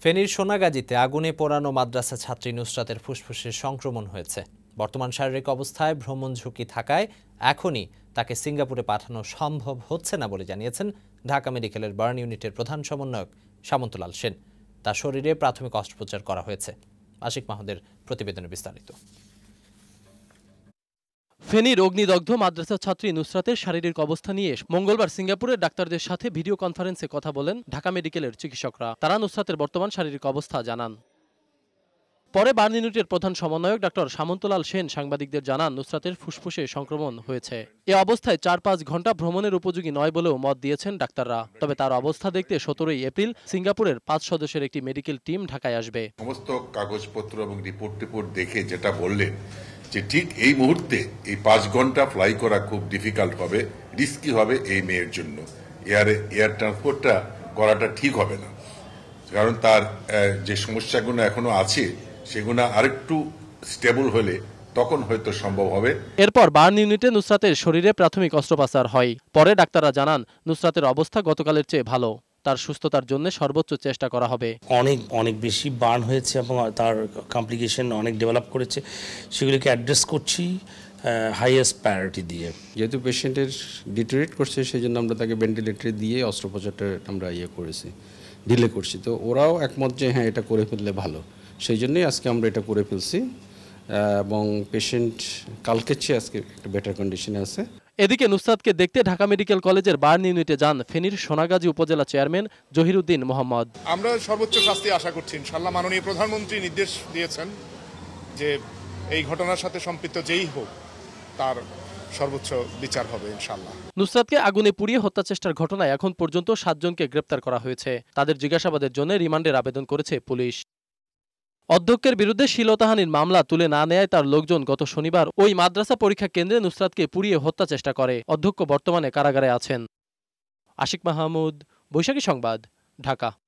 ফেনীর সোনাগাজীতে আগুনে পোড়ানো মাদ্রাসা ছাত্রী নুসরাতের ফুসফুসে সংক্রমণ হয়েছে। বর্তমান শারীরিক অবস্থায় ভ্রমণ ঝুঁকি থাকায় এখনই তাকে সিঙ্গাপুরে পাঠানো সম্ভব হচ্ছে না বলে জানিয়েছেন ঢাকা মেডিকেলের বার্ন ইউনিটের প্রধান সমন্বয়ক সামন্তলাল সেন। তার শরীরে প্রাথমিক অস্ত্রোপচার করা হয়েছে। আশিক মাহমুদের প্রতিবেদনে বিস্তারিত। ফেনীর অগ্নিদগ্ধ মাদ্রাসা ছাত্রী নুসরাতের শারীরিক অবস্থা নিয়ে মঙ্গলবার সিঙ্গাপুরের ডাক্তারদের সাথে ভিডিও কনফারেন্সে কথা বলেন ঢাকা মেডিকেলের চিকিৎসকরা। তারা নুসরাতের বর্তমান শারীরিক অবস্থা জানান। পরে বার্ন ইউনিটের প্রধান সমন্বয়ক ডাক্তার সামন্তলাল সেন সাংবাদিকদের জানান নুসরাতের ফুসফুসে সংক্রমণ হয়েছে। এ অবস্থায় ৪-৫ ঘন্টা ভ্রমণের উপযোগী নয় বলেও মত দিয়েছেন ডাক্তাররা। তবে তার অবস্থা দেখতে ১৭ এপ্রিল সিঙ্গাপুরের ৫ সদস্যের একটি মেডিকেল টিম ঢাকায় আসবে। সমস্ত কাগজপত্র এবং রিপোর্ট দেখে যেটা বললেন যে ঠিক এই মুহূর্তে এই ৫ ঘন্টা ফ্লাই করা খুব ডিফিকাল্ট হবে, রিস্কি হবে এই মেয়ের জন্য। এয়ার ট্রান্সপোর্টটা করাটা ঠিক হবে না, কারণ তার যে সমস্যাগুলো এখনো আছে সেগুলো আরেকটু স্টেবল হলে তখন হয়তো সম্ভব হবে। এরপর বার্ন ইউনিটে নুসরাতের শরীরে প্রাথমিক অস্ত্রোপচার হয়। পরে ডাক্তাররা জানান নুসরাতের অবস্থা গতকালের চেয়ে ভালো। তার সুস্থতার জন্য সর্বোচ্চ চেষ্টা করা হবে। অনেক বেশি বার্ন হয়েছে এবং তার কমপ্লিকেশন অনেক ডেভেলপ করেছে, সেগুলিকে অ্যাড্রেস করছি হাইয়েস্ট প্রায়োরিটি দিয়ে। যেহেতু পেশেন্টের ডিটেরিয়েট করছে সেই জন্য আমরা তাকে ভেন্টিলেটরে দিয়ে অস্ত্রোপচারটা আমরা ডিলে করছি। তো ওরাও একমত যে হ্যাঁ এটা করে ফেললে ভালো, সেই জন্যই আজকে আমরা এটা করে ফেলছি এবং পেশেন্ট কালকের চেয়ে আজকে একটা বেটার কন্ডিশনে আছে। এদিকে নুসরাতকে দেখতে ঢাকা মেডিকেল কলেজের বার্ন ইউনিটে যান ফেনীর সোনাগাজী উপজেলা চেয়ারম্যান জহিরুদ্দিন মোহাম্মদ। আমরা সর্বোচ্চ শাস্তি আশা করছি ইনশাআল্লাহ। মাননীয় প্রধানমন্ত্রী নির্দেশ দিয়েছেন যে এই ঘটনার সাথে সম্পৃক্ত যেই হোক তার সর্বোচ্চ বিচার হবে ইনশাআল্লাহ। নুসরাতকে আগুনে পুড়িয়ে হত্যা চেষ্টার ঘটনায় এখন পর্যন্ত ৭ জনকে গ্রেপ্তার করা হয়েছে। তাদের জিজ্ঞাসাবাদের জন্য রিমান্ডের আবেদন করেছে পুলিশ। অধ্যক্ষের বিরুদ্ধে শ্লীলতাহানির মামলা তুলে না নেয় তার লোকজন গত শনিবার ওই মাদ্রাসা পরীক্ষা কেন্দ্রে নুসরাতকে পুড়িয়ে হত্যা চেষ্টা করে। অধ্যক্ষ বর্তমানে কারাগারে আছেন। আশিক মাহমুদ, বৈশাখী সংবাদ, ঢাকা।